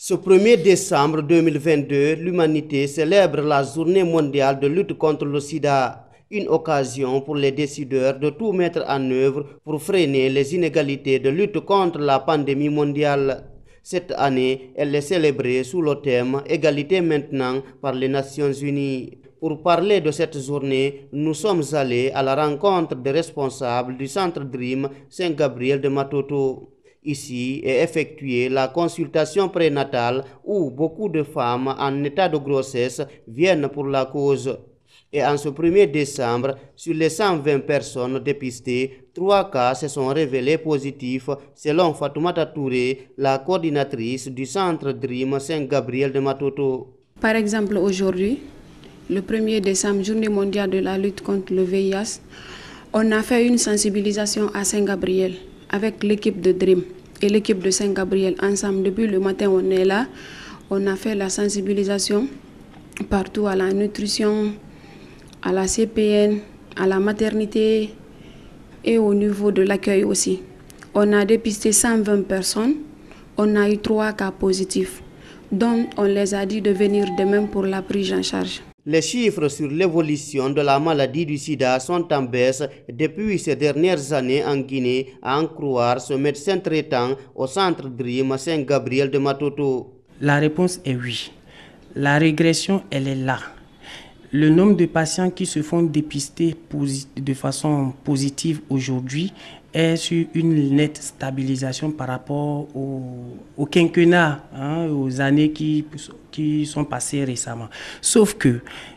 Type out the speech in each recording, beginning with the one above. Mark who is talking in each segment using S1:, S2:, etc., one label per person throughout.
S1: Ce 1er décembre 2022, l'humanité célèbre la journée mondiale de lutte contre le sida, une occasion pour les décideurs de tout mettre en œuvre pour freiner les inégalités de lutte contre la pandémie mondiale. Cette année, elle est célébrée sous le thème « Égalité maintenant » par les Nations Unies. Pour parler de cette journée, nous sommes allés à la rencontre des responsables du Centre DREAM Saint-Gabriel de Matoto. Ici est effectuée la consultation prénatale où beaucoup de femmes en état de grossesse viennent pour la cause. Et en ce 1er décembre, sur les 120 personnes dépistées, 3 cas se sont révélés positifs, selon Fatoumata Touré, la coordinatrice du Centre DREAM Saint-Gabriel de Matoto.
S2: Par exemple, aujourd'hui, le 1er décembre, journée mondiale de la lutte contre le VIH, on a fait une sensibilisation à Saint-Gabriel avec l'équipe de DREAM et l'équipe de Saint-Gabriel ensemble. Depuis le matin, on est là. On a fait la sensibilisation partout à la nutrition, à la CPN, à la maternité et au niveau de l'accueil aussi. On a dépisté 120 personnes. On a eu 3 cas positifs. Donc, on les a dit de venir demain pour la prise en charge.
S1: Les chiffres sur l'évolution de la maladie du sida sont en baisse depuis ces dernières années en Guinée, à en croire ce médecin traitant au centre DREAM Saint-Gabriel de Matoto.
S3: La réponse est oui. La régression, elle est là. Le nombre de patients qui se font dépister de façon positive aujourd'hui est sur une nette stabilisation par rapport au quinquennat, aux années qui sont passées récemment. Sauf que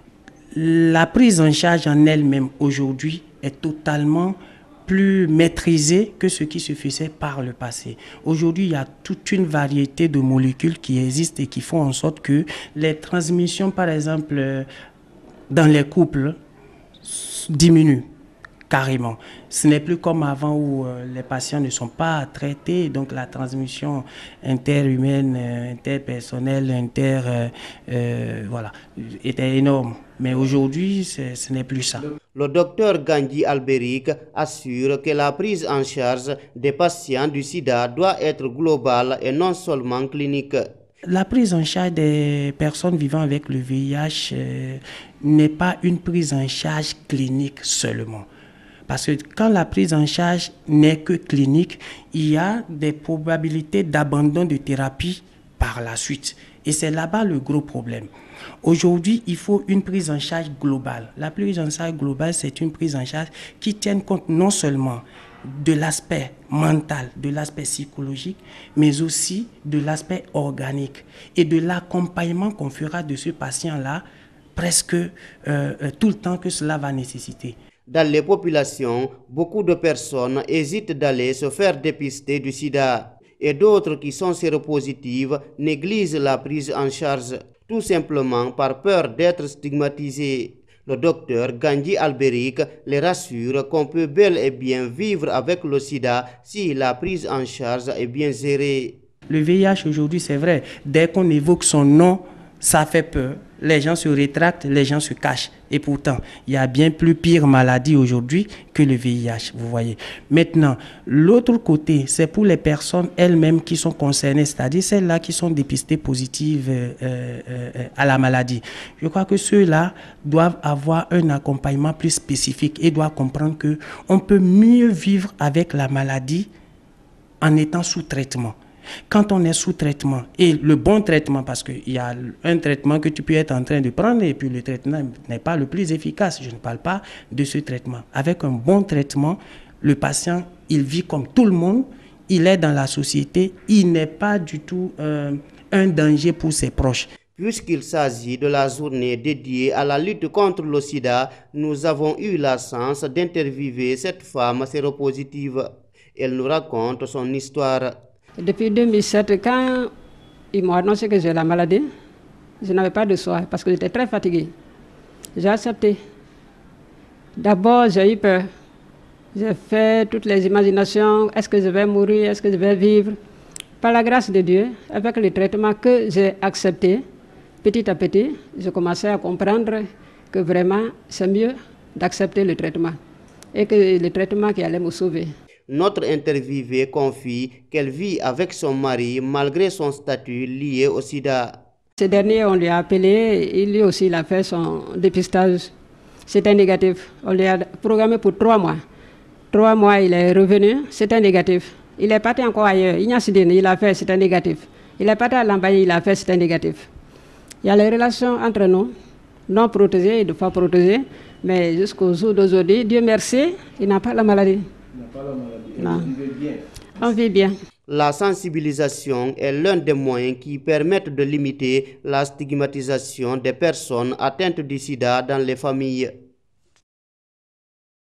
S3: la prise en charge en elle-même aujourd'hui est totalement plus maîtrisée que ce qui se faisait par le passé. Aujourd'hui, il y a toute une variété de molécules qui existent et qui font en sorte que les transmissions, par exemple, dans les couples, diminuent carrément. Ce n'est plus comme avant où les patients ne sont pas traités, donc la transmission interhumaine, interpersonnelle, voilà, était énorme. Mais aujourd'hui, ce n'est plus ça.
S1: Le docteur Gandhi Alberic assure que la prise en charge des patients du sida doit être globale et non seulement clinique.
S3: La prise en charge des personnes vivant avec le VIH n'est pas une prise en charge clinique seulement. Parce que quand la prise en charge n'est que clinique, il y a des probabilités d'abandon de thérapie par la suite. Et c'est là-bas le gros problème. Aujourd'hui, il faut une prise en charge globale. La prise en charge globale, c'est une prise en charge qui tienne compte non seulement de l'aspect mental, de l'aspect psychologique, mais aussi de l'aspect organique et de l'accompagnement qu'on fera de ce patient-là presque tout le temps que cela va nécessiter.
S1: Dans les populations, beaucoup de personnes hésitent d'aller se faire dépister du sida et d'autres qui sont séropositives négligent la prise en charge, tout simplement par peur d'être stigmatisés. Le docteur Gandhi Alberic les rassure qu'on peut bel et bien vivre avec le sida si la prise en charge est bien gérée.
S3: Le VIH aujourd'hui, c'est vrai, dès qu'on évoque son nom, ça fait peur. Les gens se rétractent, les gens se cachent. Et pourtant, il y a bien plus pire maladie aujourd'hui que le VIH, vous voyez. Maintenant, l'autre côté, c'est pour les personnes elles-mêmes qui sont concernées, c'est-à-dire celles-là qui sont dépistées positives à la maladie. Je crois que ceux-là doivent avoir un accompagnement plus spécifique et doivent comprendre qu'on peut mieux vivre avec la maladie en étant sous traitement. Quand on est sous traitement, et le bon traitement, parce qu'il y a un traitement que tu peux être en train de prendre et puis le traitement n'est pas le plus efficace, je ne parle pas de ce traitement. Avec un bon traitement, le patient, il vit comme tout le monde, il est dans la société, il n'est pas du tout un danger pour ses proches.
S1: Puisqu'il s'agit de la journée dédiée à la lutte contre le sida, nous avons eu la chance d'interviewer cette femme séropositive. Elle nous raconte son histoire.
S4: Depuis 2007, quand ils m'ont annoncé que j'ai la maladie, je n'avais pas de soin parce que j'étais très fatiguée. J'ai accepté. D'abord, j'ai eu peur. J'ai fait toutes les imaginations. Est-ce que je vais mourir? Est-ce que je vais vivre? Par la grâce de Dieu, avec le traitement que j'ai accepté, petit à petit, je commençais à comprendre que vraiment, c'est mieux d'accepter le traitement et que le traitement qui allait me sauver.
S1: Notre interviewée confie qu'elle vit avec son mari malgré son statut lié au sida.
S4: Ce dernier, on lui a appelé, lui aussi il a fait son dépistage. C'était négatif. On lui a programmé pour 3 mois. 3 mois, il est revenu, c'était négatif. Il est parti encore ailleurs. Il a fait, c'était négatif. Il est parti à Lambaye, il a fait, c'était négatif. Il y a les relations entre nous, non protégées et de fois protégées, mais jusqu'au jour d'aujourd'hui, Dieu merci, il n'a pas la maladie. Il n'a pas la maladie. Non. On vit bien. On vit bien.
S1: La sensibilisation est l'un des moyens qui permettent de limiter la stigmatisation des personnes atteintes du sida dans les familles.